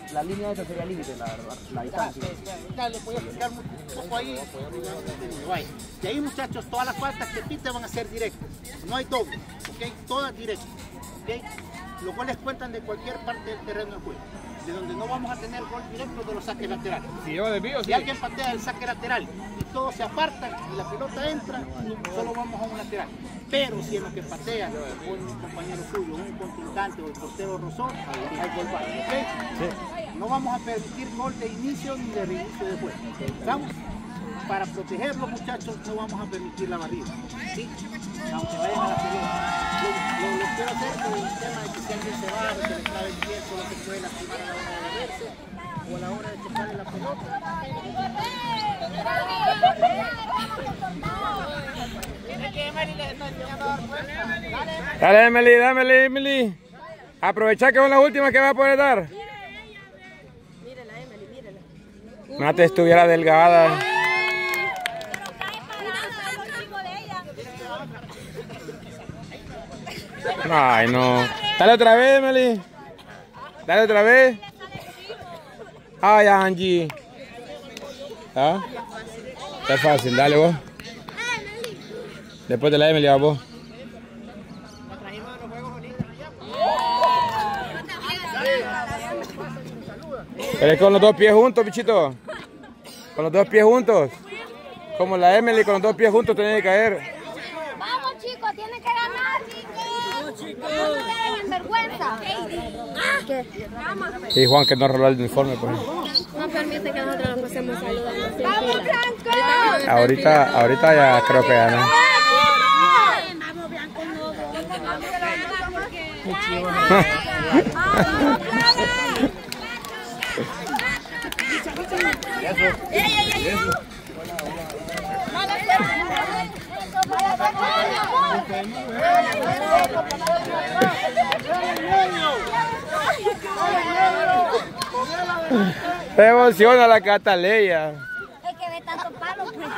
La línea esa sería límite, la distancia. Ya les voy a explicar un poco ahí. Y ahí, muchachos, todas las faltas que piten van a ser directas. No hay doble, ¿ok? Todas directas, ¿ok? Los goles cuentan de cualquier parte del terreno de juego. De donde no vamos a tener gol directo de los saques laterales. Si yo desvío, si alguien patea el saque lateral y todos se apartan y la pelota entra, solo vamos a un lateral. Pero si en lo que patea un compañero suyo, un contrincante o el portero rozó, hay gol para, ¿ok? Sí. No vamos a permitir gol de inicio ni de reinicio de juego. ¿Estamos? Para protegerlos, muchachos, no vamos a permitir la barrida. ¿Sí? Aunque vayan a la pelota. Lo quiero hacer por el tema de que si alguien se va, que se le clave el pie, solo se puede lastimar a la hora de moverse o a la hora de chocarle la pelota. Dale, Emily, dámele, Emily. Aprovecha que son las últimas que va a poder dar. Mírala, Emily, mírala. No te estuviera delgada. Ay, no. Dale otra vez, Emily. Dale otra vez. Ay, Angie. ¿Ah? Está fácil, dale vos. Después de la Emily, a vos. Pero es con los dos pies juntos, bichito. Con los dos pies juntos. Como la Emily, con los dos pies juntos tiene que caer. Vamos, chicos, tienen que ganar, chicos. No den vergüenza. Y Juan, que no roló el uniforme, pues. No permite que nosotros nos pasemos saludando. ¡Vamos, Franco! Ahorita ya creo que ya no. ¡Vamos, Blanco! Se emociona la Cataleya. Es que ve tanto palo, pues.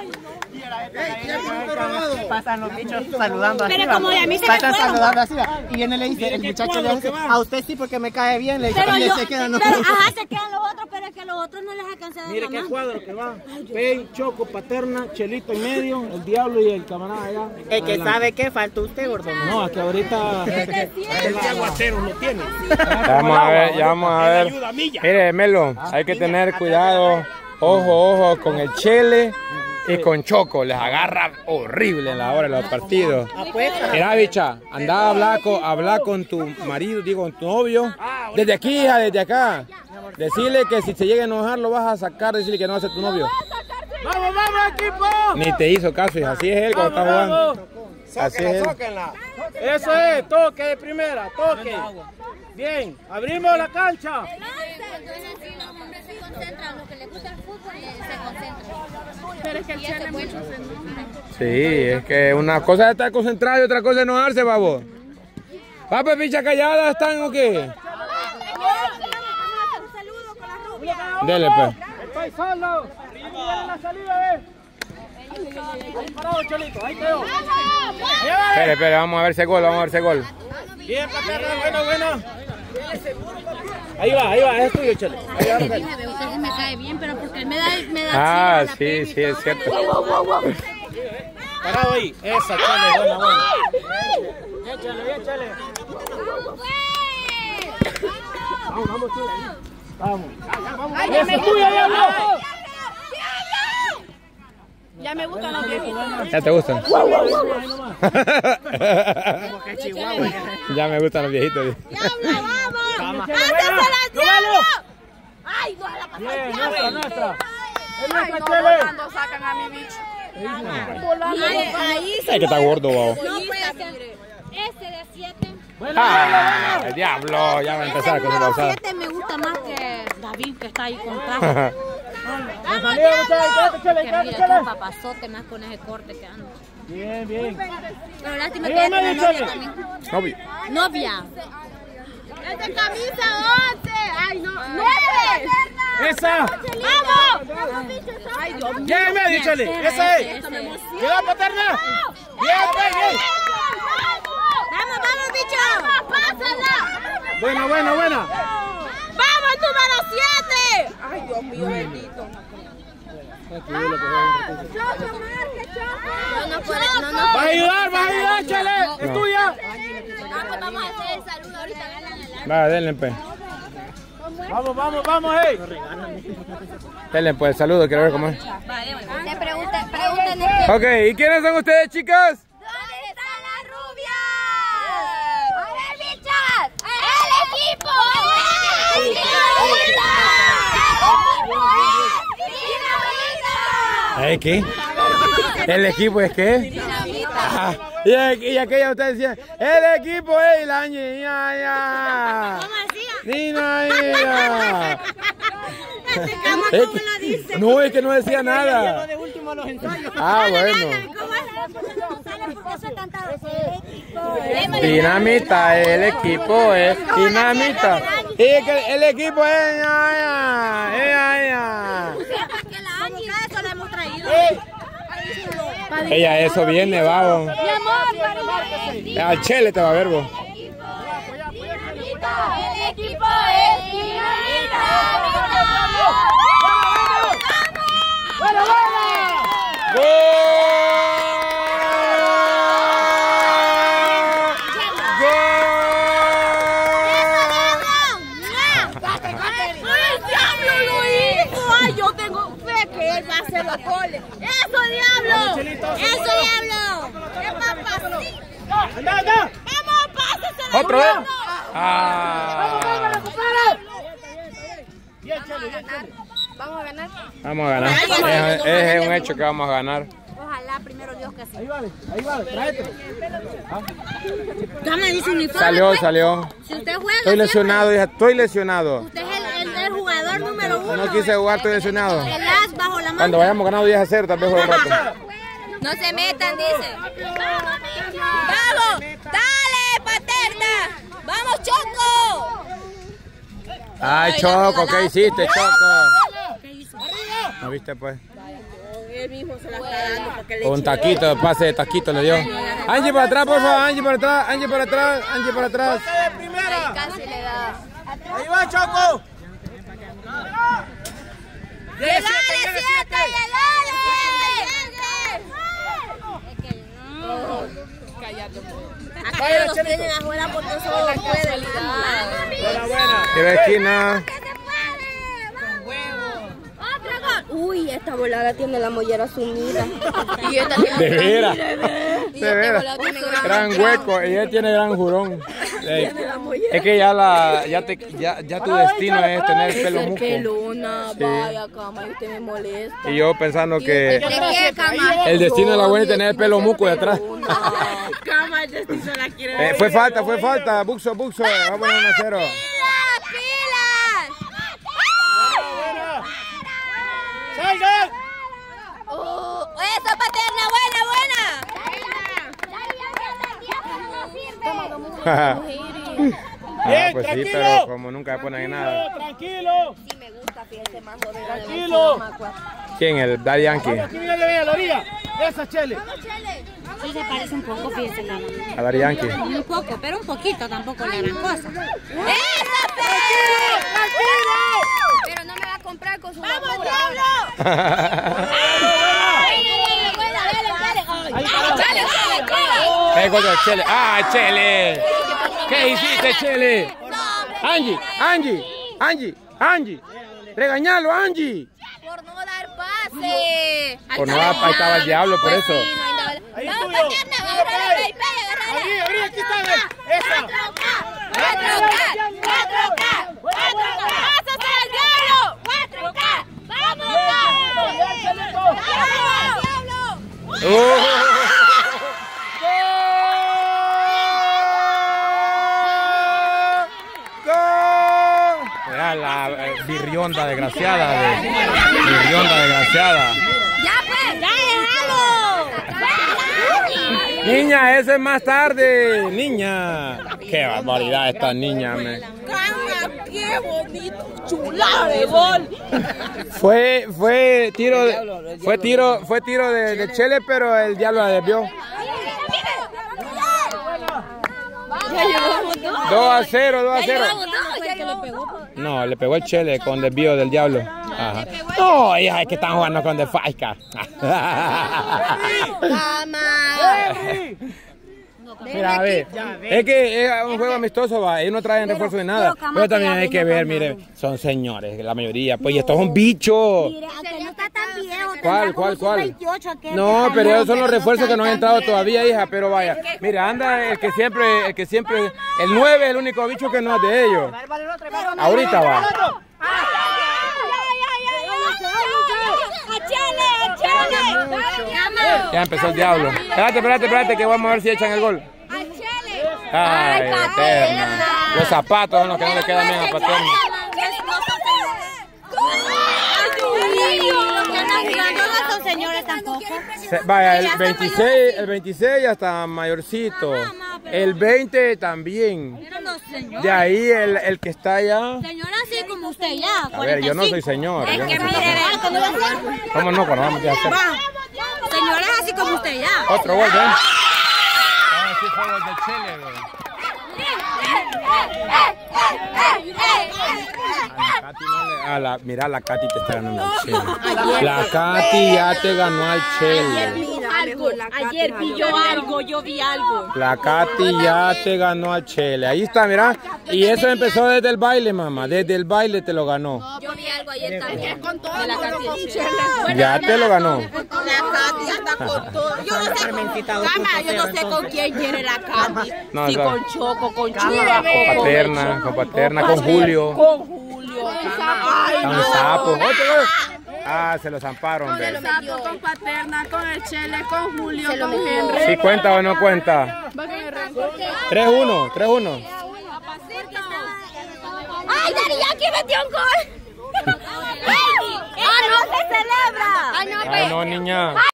Pasan los bichos saludando así. Pero como a mí se me pasan fueron. saludando así. Y viene y le dice, el muchacho le dice, a usted sí porque me cae bien, le dice, Pero y yo, se quedan los pero, ajá, se quedan los otros, pero es que los otros no les alcanza a dar Mire la qué mano. cuadro que va. Pey, Choco, Paterna, Chelito en medio, el Diablo y el camarada allá. El que sabe que falta usted, gordo. No, es que ahorita el aguacero lo tiene. Ya vamos a ver. Mire, Melo, hay que tener cuidado. Ojo con el Chele y con Choco. Les agarra horrible en la hora de los partidos. Mira, bicha, anda a hablar con tu marido, digo, con tu novio. Desde aquí, hija, desde acá. Decirle que si se llega a enojar lo vas a sacar, decirle que no va a ser tu novio. ¡Vamos, equipo! Ni te hizo caso, hija. Así es él cuando está jugando. Así es él. Eso es, toque de primera, toque. Bien, abrimos la cancha. Los que les gusta el fútbol se concentran. Pero es que el Chele mucho se Sí, es que una cosa es estar concentrado y otra cosa es enojarse, babo. Papi, picha callada, ¿están o qué? Un saludo con la rubia. Dele, pues. Estoy solo. Ahí la salida, Ahí parado, Chelito, ahí quedó. Espere, vamos a ver ese gol, Bien, Paterna, bueno. Ahí va, es tuyo, Chele. Usted me cae bien, pero porque me da Ah, sí, es cierto. Parado ahí. Esa, Chele, buena. Bien, Chele. Vamos, Chele. Vamos. Esa es tuya, Diablo. Ya me gustan los viejitos. ¿Ya te gustan? Ya me gustan los viejitos. ¡Diablo, vamos! ¡Ay, no la pasó! Bien, nuestra. Ay, no, volando sacan a mi bicho. Ahí Ay, que está gordo, babo. no puede ese de 7. Ah, el diablo, ya va a empezar con su pausada. 7 me gusta más que David, que está ahí con traje. Qué papazote más con ese corte que anda. Bien. Pero lástima que ella tiene novia también. Novia. Es de camisa 11. Ay, no. 9. Esa. ¡Vamos! Ay, Dios mío. Bien, medio, Chele. Esa es. Cuidado, Paterna. Bien. Vamos, bicho. ¡Pásala! Buena. ¡Vamos, número 7! ¡Vas a ayudar, Chele! ¡Es tuya! Vamos a hacer el saludo ahorita. Va, denle, pues. Vamos, hey. Denle, pues, el saludo, quiero ver cómo es. Le pregunten Ok, ¿y quiénes son ustedes, chicas? ¿dónde están las rubias? A ver, bichas. ¡El equipo! ¿Qué? ¿El equipo es qué? Ah, y aquella ustedes decían, el equipo es la ña. No, es que no decía nada. Ah, bueno. Dinamita, el equipo es dinamita. Y que el equipo es ella, eso viene, vamos. Mi amor, Al Chele te va a ver, vos. el equipo es dinamita. Yo tengo fe que él va a hacer los goles. ¡Eso, diablo! ¡Eso, diablo! ¡Qué papacito! ¡Anda! ¡Vamos, pásasela! ¿Otra vez? Vamos a ganar. Vamos a ganar. Es un hecho que vamos a ganar. Ojalá, primero Dios que sí. Ahí vale, tráete. Ya me dice uniforme. Salió. Si usted juega, Estoy lesionado, hija, estoy lesionado. usted es el jugador número 1. No quise jugar, estoy lesionado. El as bajo la mano. Cuando vayamos ganando 10-0, tal vez juegue un rato. No se metan, dice. ¡Vamos! ¡Dale, Paterna! ¡Vamos, Choco! Ay, Choco, ¿qué hiciste, Choco? ¿No viste, pues? Él mismo se la está dando porque le Un taquito, pase de taquito le dio. Angie para atrás, por favor, Angie para atrás, Angie para atrás, Angie para atrás. Casi le da. Ahí va, Choco. ¡Dale, 7! Acá los tienen afuera porque solo pueden. ¡Qué vecina! Uy, esta volada tiene la mollera sumida. Y esta tiene De veras. De veras. Gran hueco, ella tiene gran jurón. Es que ya tu destino es tener el pelo muco. pelona, Sí. vaya cama, y usted me molesta. Y yo pensando que ¿De qué cama? el destino de la buena es tener el pelo muco de atrás. Cama, el destino la quiere. Fue falta. Buxo. Vamos a poner 1-0. ¡Salgan! ¡Eso, Paterna! Pues sí, pero como nunca me ponen nada. Tranquilo. Sí me gusta, fíjate, más joven. Tranquilo. ¿Quién? El Daddy Yankee. Aquí viene a la orilla. Esa, Chele. Sí, se parece un poco, fíjense, nada más. A Daddy Yankee. Un poco, pero un poquito, tampoco la gran cosa. Pero no me va a comprar con su ¡Vamos, basura. diablo! Gol de Chele. ¡Ah, Chele! ¿Qué hiciste, Chele? Angie. Regañalo, Angie. Por no dar pase. Por no dar, ahí estaba el diablo, por eso. Ahí es ¡Vamos, tuyo. Paterna! ¡Agárrala, Abrí, aquí está. Esa. 4K! ¡Pásate al diablo! 4K! ¡Vamos, diablo! Era la birrionda desgraciada. Birrionda desgraciada. ¡Ya, pues! ¡Ya, déjalo! Niña, ese es más tarde. Niña. Qué barbaridad esta niña, me. ¡Cama! ¡Qué bonito! ¡Chulada de gol! Fue tiro de Chele, pero el diablo la desvió. Ya llevamos 2. 2-0. Ya llevamos 2. No, le pegó el Chele con desvío del diablo. Ajá. No, hija, es que están jugando con Defaica. Mira, a ver, es que es un juego amistoso, va, ellos no traen refuerzo de nada, pero también hay que ver, mire, son señores, la mayoría, pues, y estos son bichos. Mire, aunque no está tan viejo, ¿Cuál? 28, No, pero esos son los refuerzos que no han entrado todavía, hija, pero vaya, mira, anda el que siempre, el 9 es el único bicho que no es de ellos. Ahorita va. Ya empezó el diablo. Espérate, que vamos a ver si echan el gol. Ay, Paterna. Los zapatos son los que no le quedan bien a Paterna. No son señores tampoco. Vaya, el 26 hasta mayorcito. El 20 también. De ahí el que está allá. Señora así como usted ya. A ver, yo no soy señor. Es que mire, ¿Cómo no? Cuando vamos a hacer. señora así como usted ya. Otro gol, ¿eh? Ah, sí fue gol de Chele, güey. Mira, la Katy te está ganando al Chele. La Katy ya te ganó al Chele. Ayer yo vi algo. La Katy ya te ganó al Chele. Ahí está, mira. Y eso empezó desde el baile, mamá. Desde el baile te lo ganó. Yo vi algo ayer también. De la Katy. Ya te lo ganó. La Katy anda con todo. Yo no sé con quién quiere la Katy. No, si no. con Choco, con Chuba, Con Paterna, con Julio. Con Julio. Con Sapo. Otro gol. Ah, se lo zamparon. Con el Sapo, con Paterna, con el Chele, con Julio, con Henry. ¿Sí cuenta o no cuenta? 3-1. ¡Ay, Dariyaki metió un gol! ¡Ah, no se celebra! Ay, no, niña.